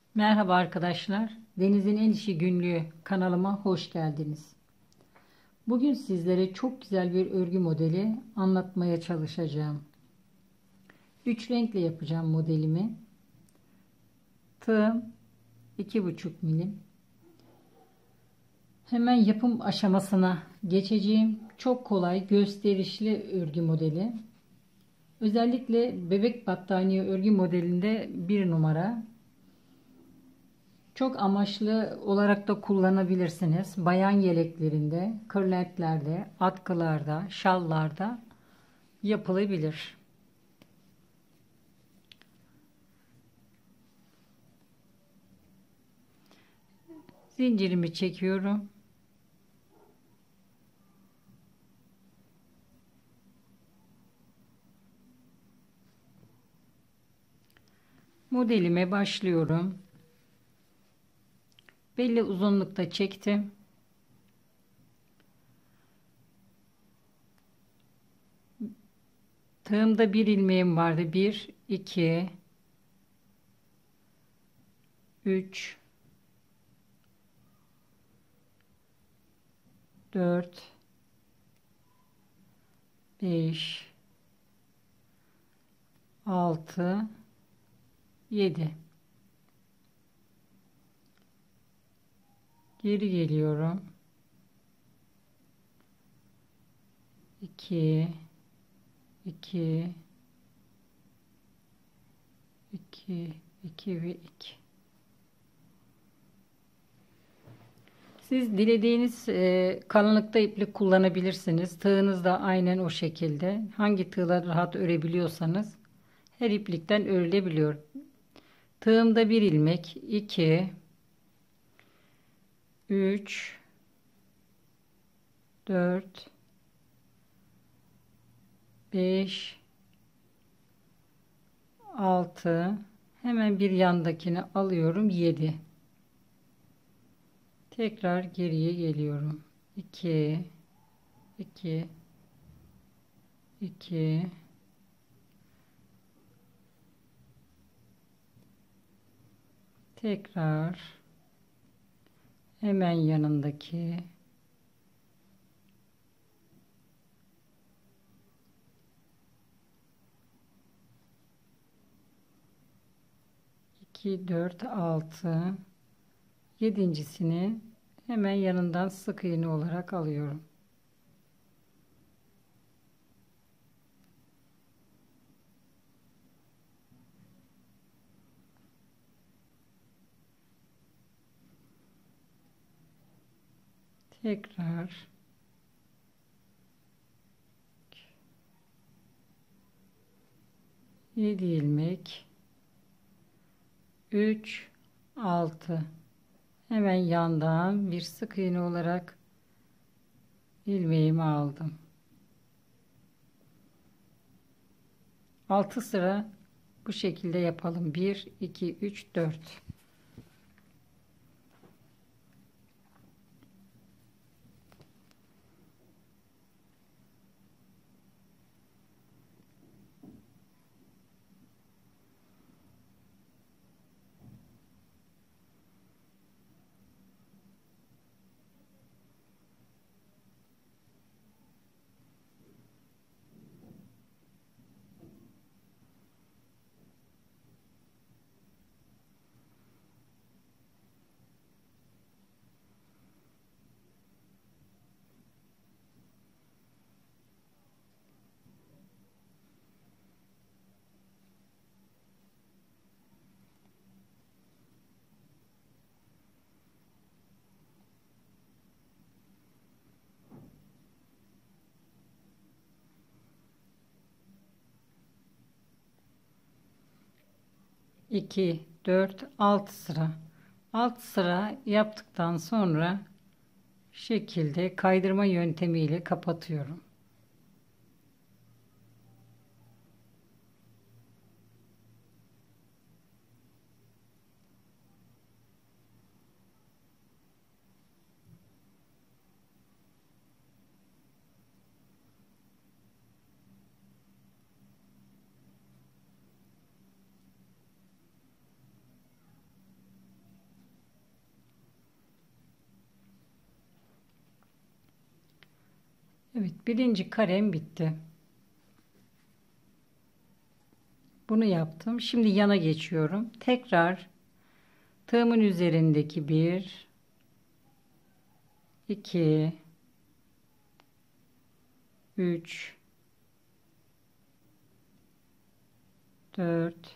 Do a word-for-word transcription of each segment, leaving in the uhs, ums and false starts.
Merhaba arkadaşlar. Deniz'in En İşi Günlüğü kanalıma hoş geldiniz. Bugün sizlere çok güzel bir örgü modeli anlatmaya çalışacağım. Üç renkle yapacağım modelimi. Tığım iki buçuk milim. Hemen yapım aşamasına geçeceğim. Çok kolay, gösterişli örgü modeli. Özellikle bebek battaniye örgü modelinde bir numara. Çok amaçlı olarak da kullanabilirsiniz. Bayan yeleklerinde, kırlentlerde, atkılarda, şallarda yapılabilir. Zincirimi çekiyorum. Modelime başlıyorum. Belli uzunlukta çektim. Tığımda bir ilmeğim vardı. bir, iki, üç, dört, beş, altı, yedi. Geri geliyorum. iki, iki, iki, iki ve iki. Siz dilediğiniz e, kalınlıkta iplik kullanabilirsiniz. Tığınız da aynen o şekilde. Hangi tığla rahat örebiliyorsanız her iplikten örülebiliyor. Tığımda bir ilmek, iki, üç, dört, beş, altı. Hemen bir yandakini alıyorum. yedi. Tekrar geriye geliyorum. iki, iki, iki, tekrar hemen yanındaki iki, dört, altı, yedincisini hemen yanından sık iğne olarak alıyorum. Tekrar yedi ilmek, üç, altı, hemen yandan bir sık iğne olarak ilmeğimi aldım. altı sıra bu şekilde yapalım. bir, iki, üç, dört. iki, dört, altı sıra. altı sıra yaptıktan sonra şekilde kaydırma yöntemiyle kapatıyorum. Evet, birinci karem bitti. Bunu yaptım. Şimdi yana geçiyorum. Tekrar tığımın üzerindeki bir, iki, üç, dört,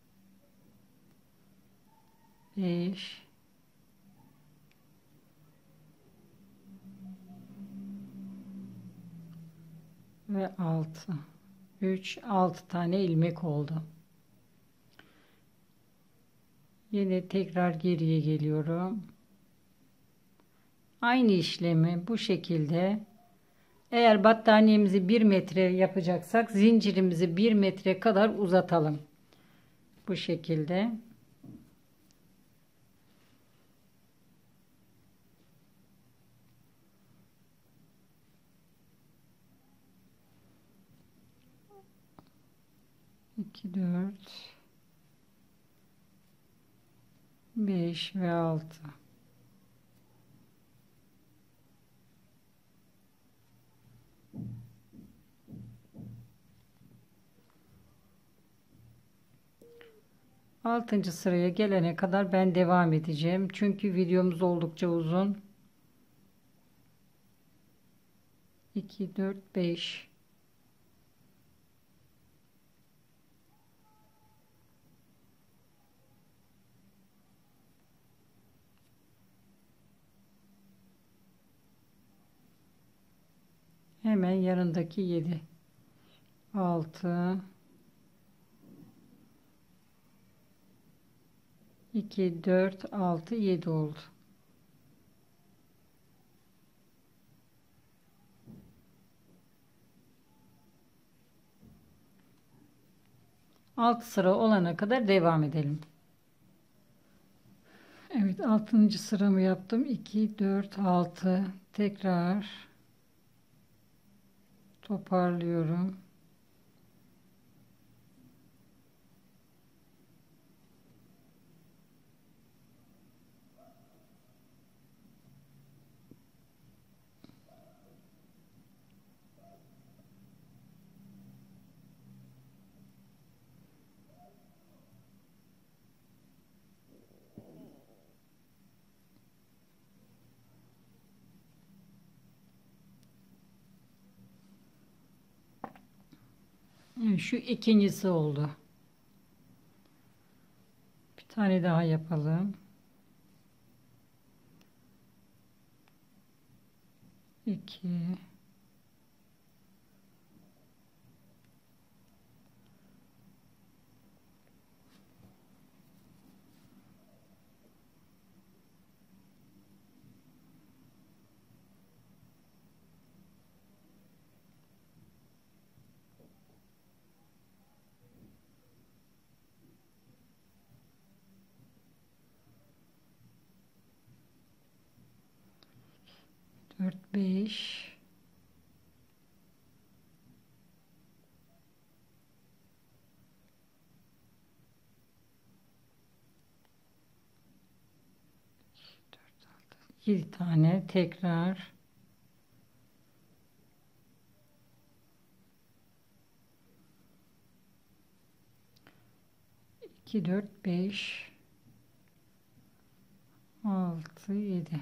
beş, ve altı. üç, altı tane ilmek oldu. Yine tekrar geriye geliyorum. Aynı işlemi bu şekilde, eğer battaniyemizi bir metre yapacaksak zincirimizi bir metre kadar uzatalım. Bu şekilde. iki, dört, beş ve altı. altıncı sıraya gelene kadar ben devam edeceğim. Çünkü videomuz oldukça uzun. iki, dört, beş. Hemen yanındaki yedi. altı, iki, dört, altı, yedi oldu. altı sıra olana kadar devam edelim. Evet, altıncı sıramı yaptım. iki, dört, altı. Tekrar toparlıyorum. Evet, şu ikincisi oldu. Bir tane daha yapalım. iki, dört, beş, yedi tane tekrar iki, dört, beş, altı, yedi.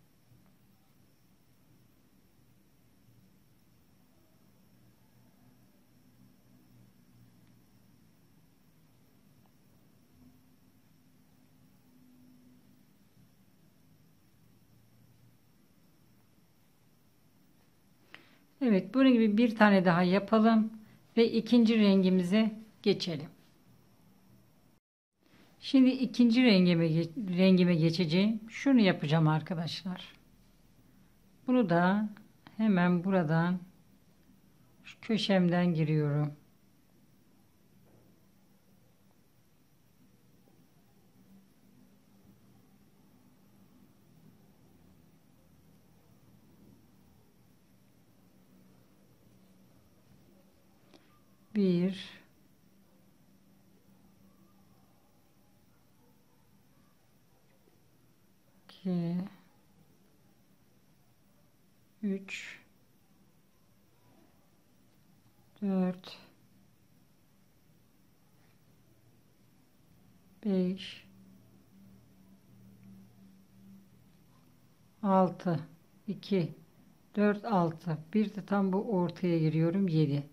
Evet, bunun gibi bir tane daha yapalım ve ikinci rengimize geçelim. Şimdi ikinci rengime, rengime geçeceğim. Şunu yapacağım arkadaşlar. Bunu da hemen buradan şu köşemden giriyorum. Bir, iki, üç, dört, beş, altı, iki, dört, altı. Bir de tam bu ortaya giriyorum. yedi.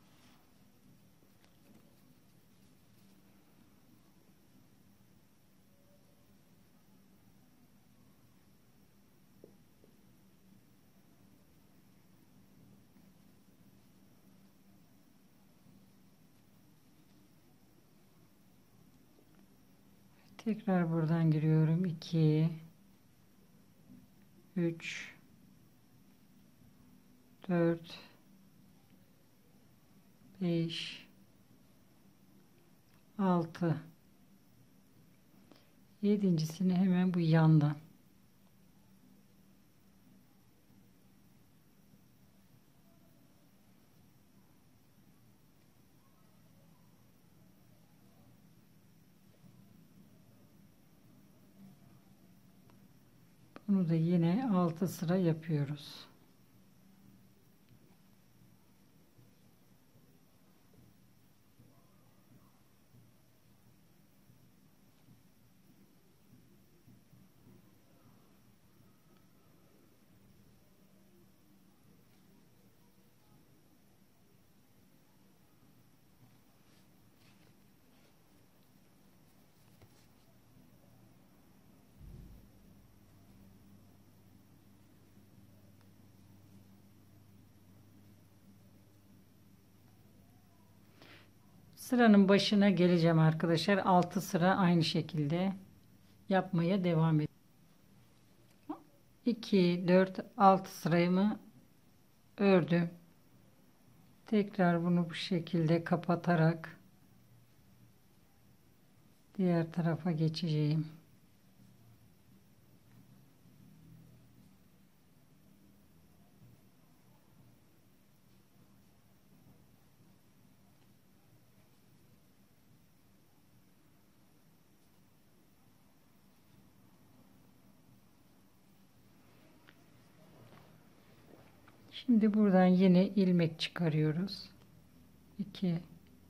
Tekrar buradan giriyorum. iki, üç, dört, beş, altı. Yedincisini hemen bu yandan. Bunu da yine altı sıra yapıyoruz. Sıranın başına geleceğim arkadaşlar. altı sıra aynı şekilde yapmaya devam edin. iki, dört, altı sırayımı ördüm. Tekrar bunu bu şekilde kapatarak diğer tarafa geçeceğim. Şimdi buradan yine ilmek çıkarıyoruz. iki,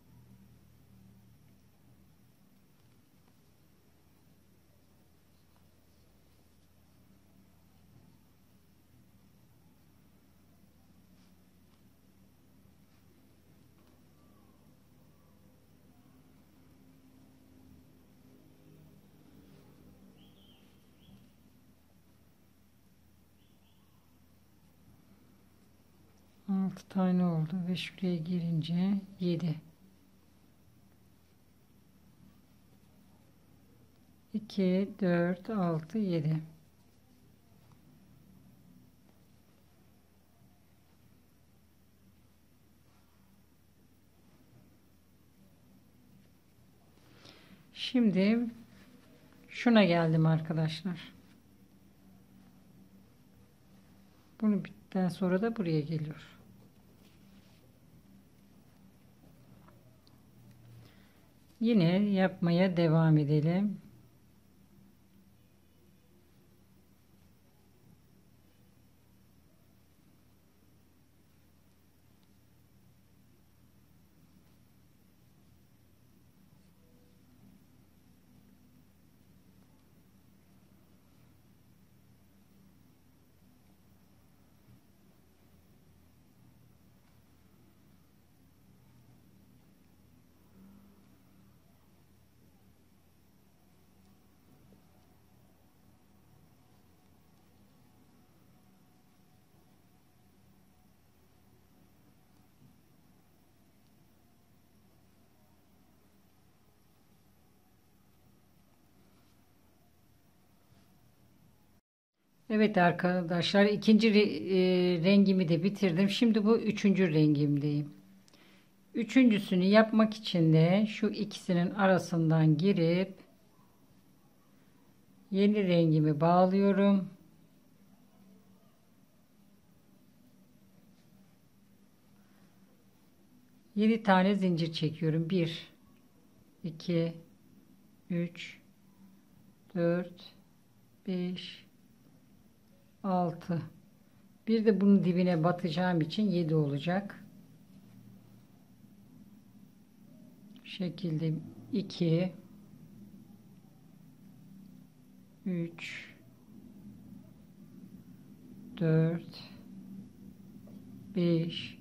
altı tane oldu ve şuraya girince yedi. iki, dört, altı, yedi. Şimdi şuna geldim arkadaşlar. Bunu bitten sonra da buraya geliyor. Yine yapmaya devam edelim. Evet arkadaşlar, ikinci re- e, rengimi de bitirdim. Şimdi bu üçüncü rengimdeyim. Üçüncüsünü yapmak için de şu ikisinin arasından girip yeni rengimi bağlıyorum. yedi tane zincir çekiyorum. bir, iki, üç, dört, beş, altı. Bir de bunun dibine batacağım için yedi olacak. şekilde iki, üç, dört, beş,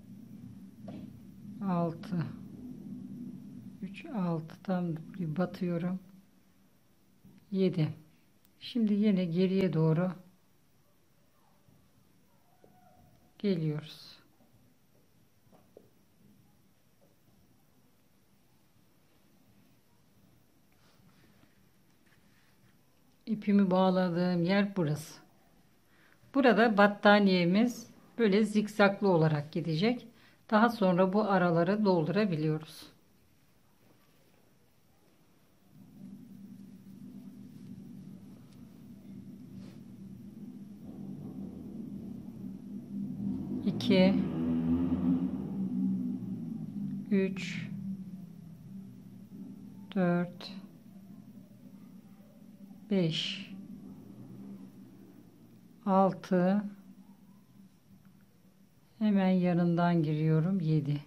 altı, üç, altı tam bir batıyorum. yedi. Şimdi yine geriye doğru geliyoruz. İpimi bağladığım yer burası. Burada battaniyemiz böyle zikzaklı olarak gidecek. Daha sonra bu araları doldurabiliyoruz. iki, üç, dört, beş, altı, hemen yanından giriyorum, yedi.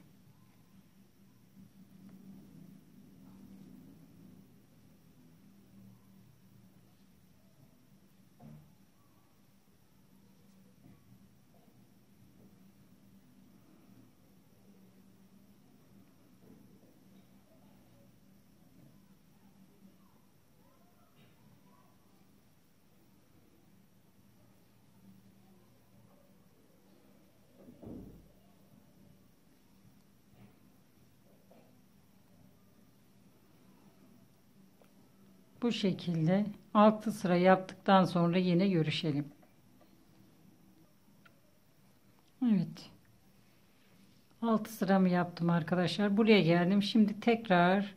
Bu şekilde altı sıra yaptıktan sonra yine görüşelim. Evet. altı sıramı yaptım arkadaşlar. Buraya geldim. Şimdi tekrar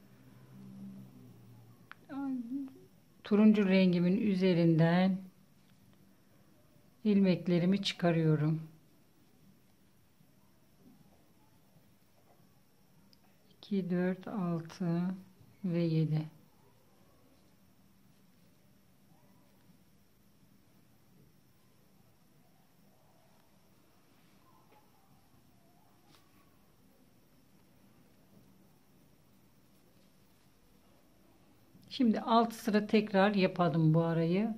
turuncu rengimin üzerinden ilmeklerimi çıkarıyorum. iki, dört, altı ve yedi. Şimdi altı sıra tekrar yapalım bu arayı.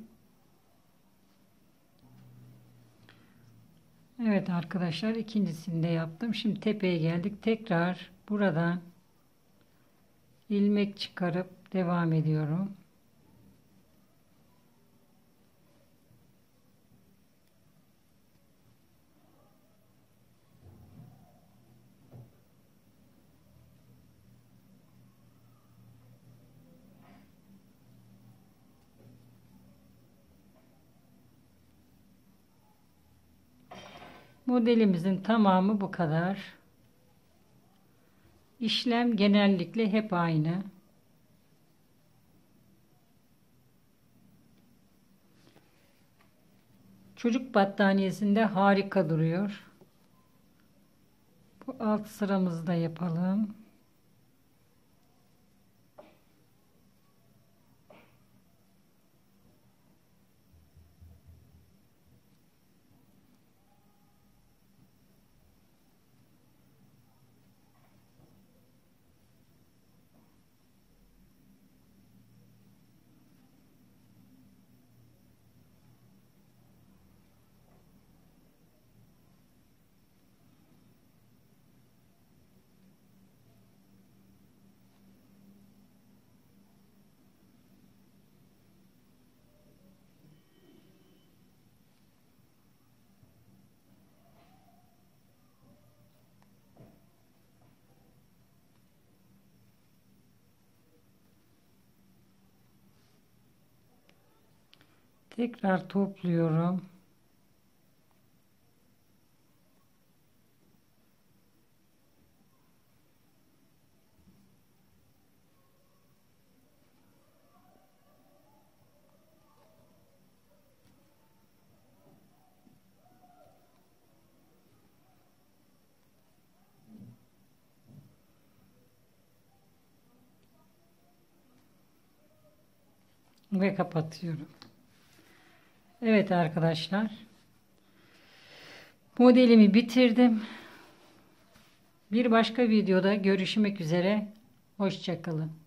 Evet arkadaşlar, ikincisini de yaptım. Şimdi tepeye geldik. Tekrar buradan ilmek çıkarıp devam ediyorum. Modelimizin tamamı bu kadar. İşlem genellikle hep aynı. Çocuk battaniyesinde harika duruyor. Bu alt sıramızı da yapalım. Tekrar topluyorum. Ve kapatıyorum. Evet arkadaşlar, modelimi bitirdim. Bir başka videoda görüşmek üzere. Hoşça kalın.